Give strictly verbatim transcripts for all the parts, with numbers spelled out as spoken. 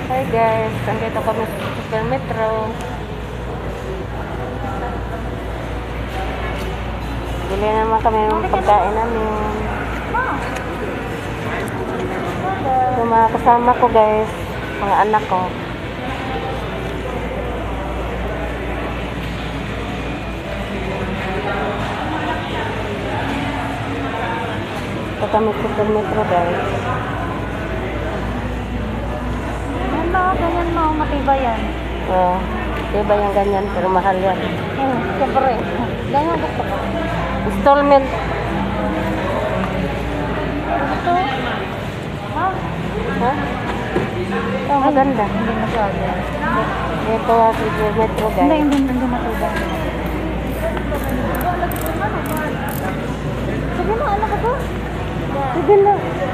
Hi guys, andito kami sa Super Metro. Bili naman kami ng pagkain namin. Yung mga kasama ko guys, mga anak ko. Ito kami sa Super Metro guys. Yan ba? Ganyan mo, matibay yan. Oh, diba yung ganyan pero mahal yan. Hmm, siyempre. Ganyan gusto ko. Installment. Ito? Ha? Ha? Oh, maganda. Hindi masyado. Ito sa Super Metro Hindi, guys. hindi, hindi matibay. Sige na, ano ka to? Sige na.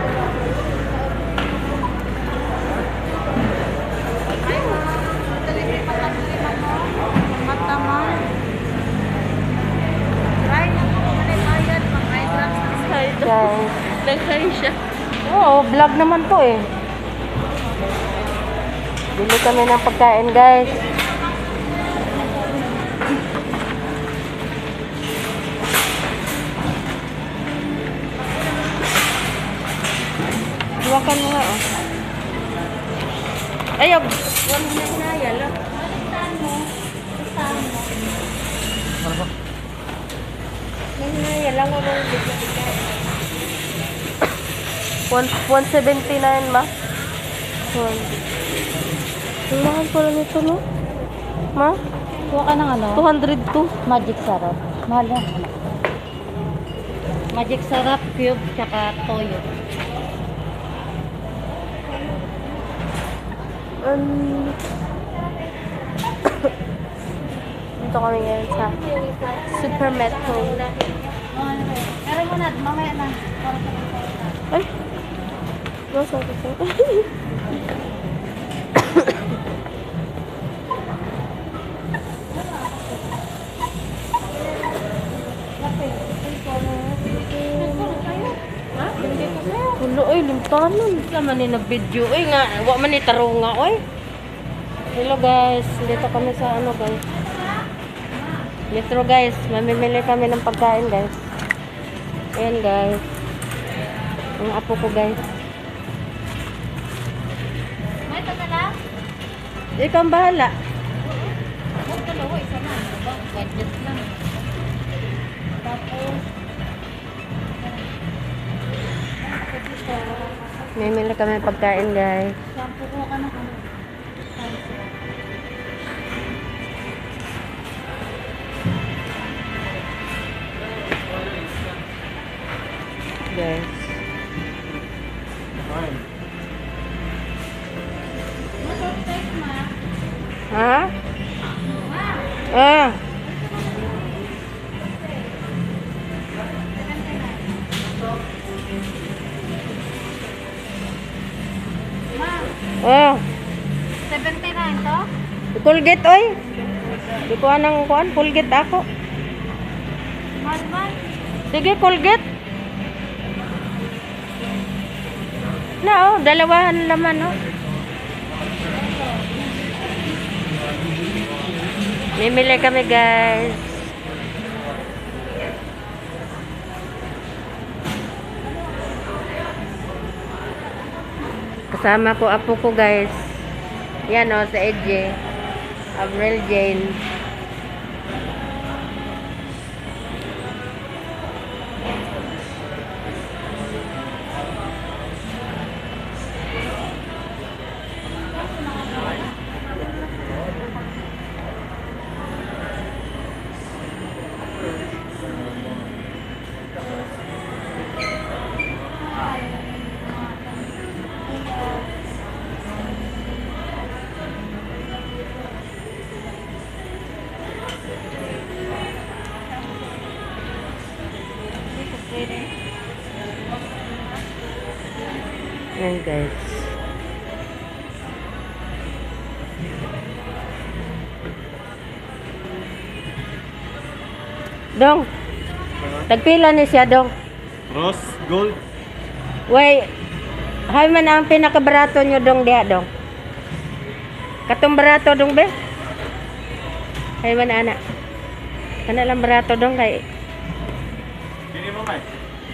Mataman. Try na mo kung ano bayad, mga drugs na side. Guys. Nagkay siya. Oo, vlog naman to eh. Bili kami ng pagkain guys. Iwakan mo nga oh. Ayog. One minute na yala. Saan mo? Saan mo? Yan na yala nga lang bigla bigla. one seventy-nine ma. One. Ang mahal pala nito no? Ma? Kuha ka ng ano? two hundred two. Magic sarap. Mahal yan. Magic sarap, cube, tsaka toyo. Um, dito kami ngayon sa Super Metro. Meron mo na, mamaya na. Ay! Nasa ako sa... Hulo ay, limpanon. Laman ni nag-video. Ay nga, wak man ni tarunga. Ay. Hello guys, dito kami sa ano guys. Metro guys, mamimili kami ng pagkain guys. Ayan guys. Ang apo ko guys. May ito na lang? Ikaw ang bahala. Huwag dalawa, isa na. Diba? Budget lang. Tapos, Mamimili kami ng pagkain guys. shampoo ko ka ng ano. Guys. Ha? Ah. Oh, seventy-nine to? Colgate oy. Di ko anang kuan, Colgate ako. Mahal man. Sige, Colgate. Na oh, dalawahan laman oh. Mimili kami guys. Kasama ko apo ko guys. Yan o, sa Edge. Avril Jane. Ayan guys. Dong. Tagpila ni siya, dong. Rose Gold. Way, hay man ang pinakabarato nyo dong diha, dong. Katong barato dong be. Kay man anak. Kana lang barato dong kay. Dili mo may.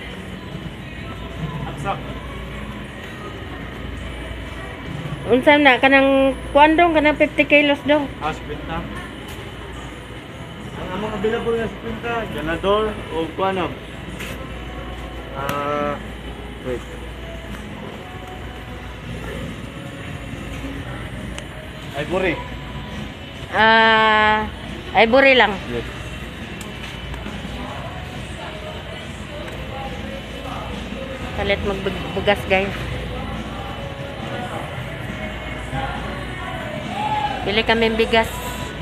Aksak. Unsa na kanang kuan dong kanang fifty kilos dong. Ah, sprinta. Ang among available nga sprinta, ganador o kuano. Ah, wait. Ivory. Ah, ivory lang. Yes. Palit magbugas guys. Bili kami bigas.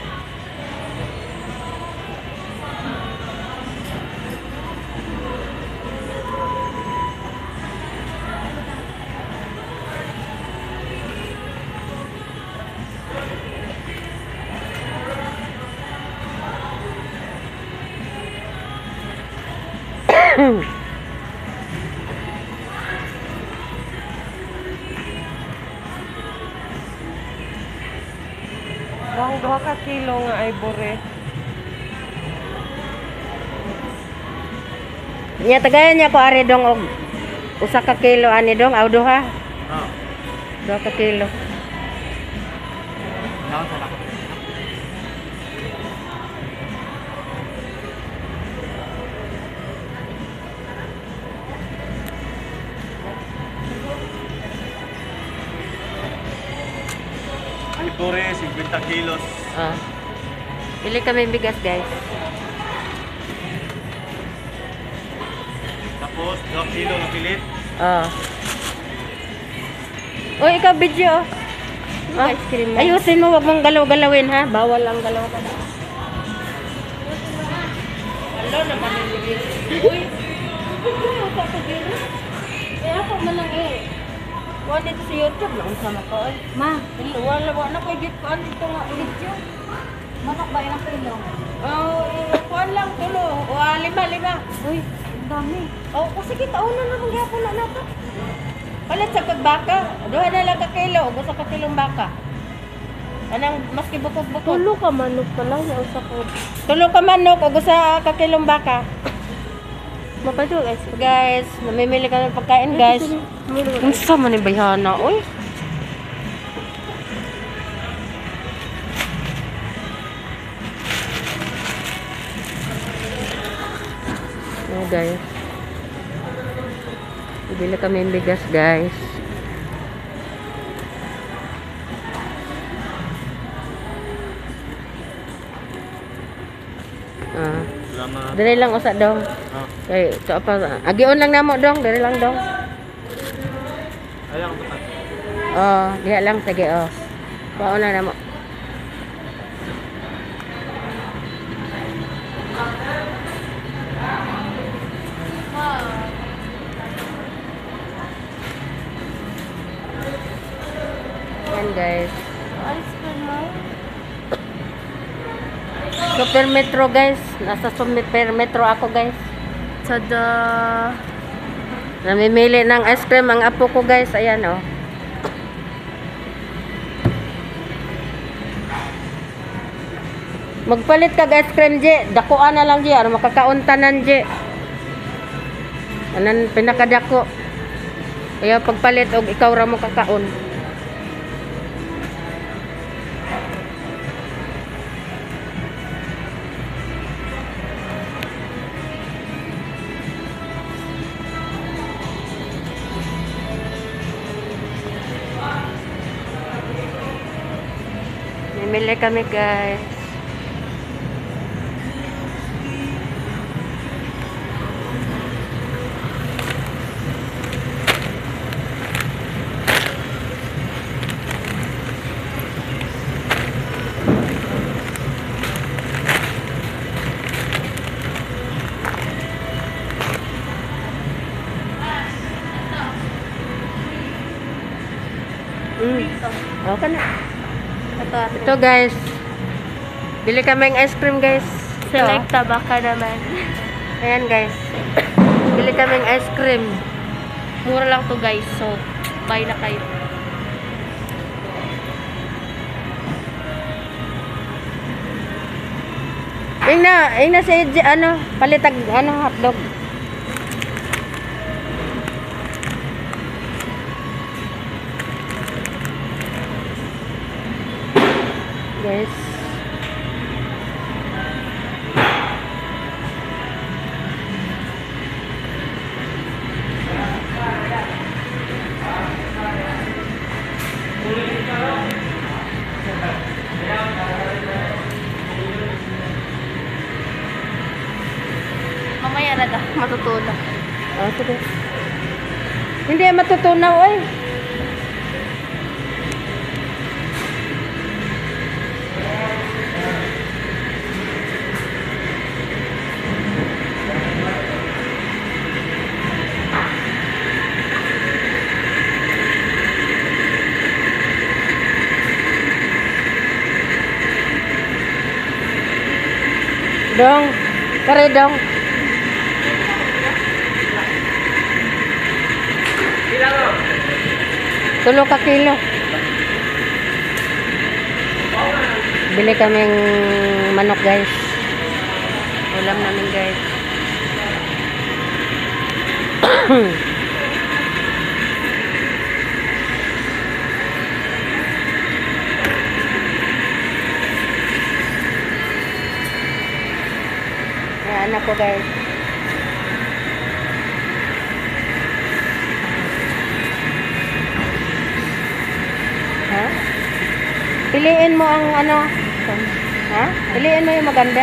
Bang duha ka kilo nga ivory. Nya tagayan niya ko ari dong og usa ka kilo ani dong aw duha. Ah, Duha ka kilo. naon sa nako. Ivory, fifty kilos. Ah. Bili kami bigas guys. Tapos, two kilo na pilit. Ah. Oy, ikaw video. Ah, Ice cream na. ayusin mo, wag mong galaw-galawin ha. Bawal ang galaw ka. Hello naman yung bibig. Uy. Ako ko dito. Eh ako man lang eh. Wala dito sa YouTube lang sama ko. eh. Ma, Wala wala na ko edit ko ano ito nga video. manok ba ilang kilo? Oh, eh, kuan lang tulo. O ah, lima lima. Uy, ang dami. Oh, kasi kita una na nang gyapon na nato. Palit sa pagbaka, duha na lang ka kilo, ug usa ka kilong baka. Anang maski bukog-bukog. Tulo ka manok pa lang ya usa ko. Tulo ka manok ug usa ka kilong baka. Mapado guys. Guys, namimili ka ng pagkain, guys. Unsa man ni bayhana, oy? Oh, guys. Bibili kami ng bigas, guys. Ah, Salamat. dali lang usa dong. Ah, Kay to apa? Agion lang namo dong, dali lang dong. ayang tanan. Oh, diha lang sige oh. Baon na namo. Yan guys. Ice cream mo. Super Metro guys. Nasa Super Metro ako guys. Tada. Namimili ng ice cream ang apo ko guys. Ayan oh. Magpalit kag ice cream je. Dakuan na lang je. Ano makakauntanan je. Anan pinakadako. Kaya pagpalit og ikaw ra mo kakaon. Mimili kami guys. Mm. Okay na. Ito, ate. Ito guys. Bili kami ng ice cream guys. Ito. Selecta baka naman. Ayan guys. Bili kami ng ice cream. Mura lang to guys. So, buy na kayo. Ing na, ing na si J- ano, palitag ano hotdog. Guys. Mamaya na daw, matutulog. Oh, sige. Hindi matutunaw oy. Dong, kare dong. Tulo ka kilo. Bili kaming manok guys. Ulam namin guys. Ayan, anak ko guys. Ha? Piliin mo ang ano. Ha? Piliin mo yung maganda.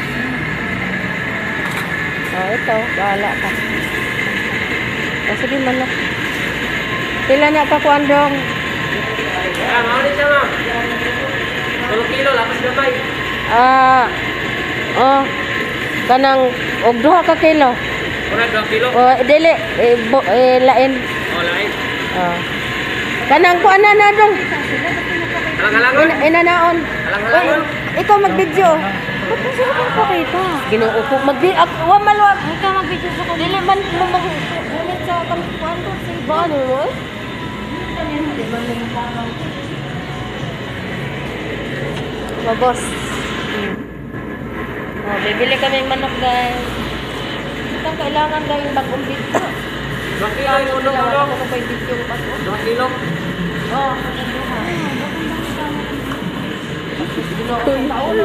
Oh, ito. Bahala ka. O, sige manok. Pila na ka kuandong. Ah, mau ni siya, ma'am. Tulong kilo, lapas gamay. Ah. Oh. Kanang og duha ka kilo. Muna, dua kilo. O dili eh, bo, eh, lain. Oh, lain. Oh. Kanang kuan na na dong. Alang-alangon. Ina, inanaon. Alang-alangon. Uy, ikaw mag-video. Ba't mo sila kang pakita? Ginoo ko. Mag-video. Wa malwa. Ay ka mag-video sa kanya. Dili man mo mag-ulit sa kampuan ko. Sa iba. Ano mo? Mga boss. Hmm. Oh, bibili kami ng manok guys. Ito kailangan gawing bagong video. Dua kilo yung ulo, Wala ulo. ko pa yung video ko pa. Dua kilo. Oh. Ginoo ko. Taon.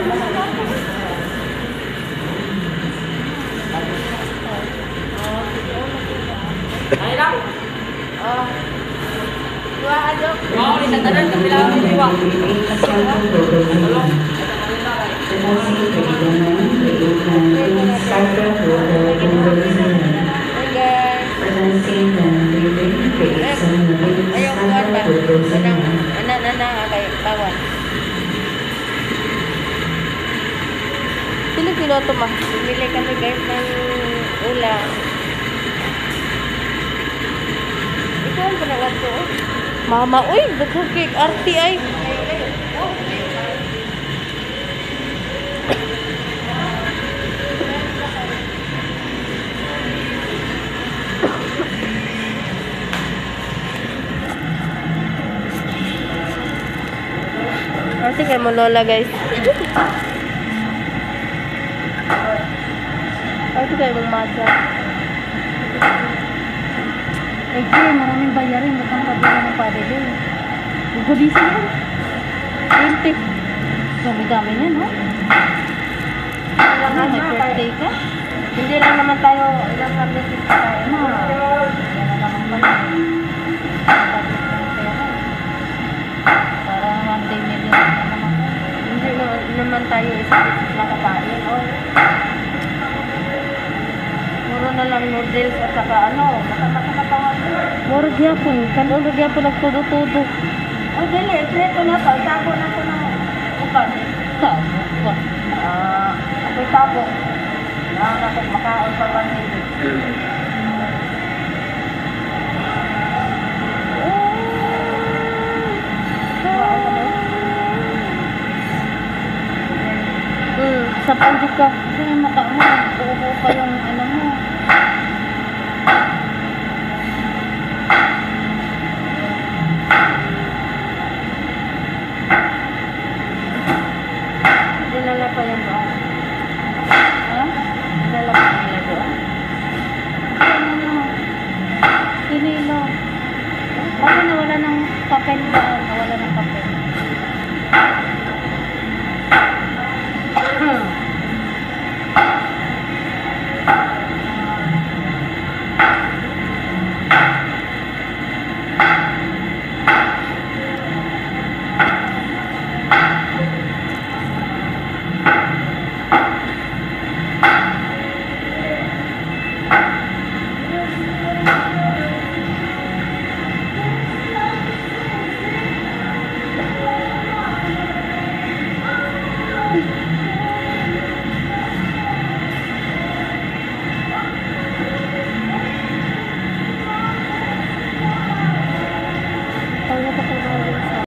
Ay lang. Oh. Dua adok. Mau ni sa tanan, kapila ang liwa. Hey guys. Ayaw kuhan ba? Anang, anak na na kay bawal. Sino piloto ma? Bumili kami guys ng ulam. Ikaw ang panawag ko. Mama, uy, daghan kay R T I. Arte kayo mo lola guys. Arte kayo mong matcha. Eh, Jay, maraming bayarin. Ba't ang kabila ng padre yun? Gugudisi yan. twenty. Dami-dami niya, no? Ilang Ano, may ano, birthday ka? hindi lang naman tayo ilang pambeses pa tayo. Ano? Yan na naman pala. Budget ng pera. Para naman day million na naman. Hindi na, naman tayo isang beses nakakain. Oh. Muro na lang noodles at saka ano, makakatawa. Muro gyapon, kanon ra gyapon nagtudo-tudo. Oh, dili, preto na to, tabo na ko na uban. Tabo ba? Ah, ako'y tabo. Na ako makaon sa banhin. Hmm, sa panjik ka. Kasi yung mata mo, uupo pa yung ano mo. Dinala pa yan ba? papel doon, nawala ng papel.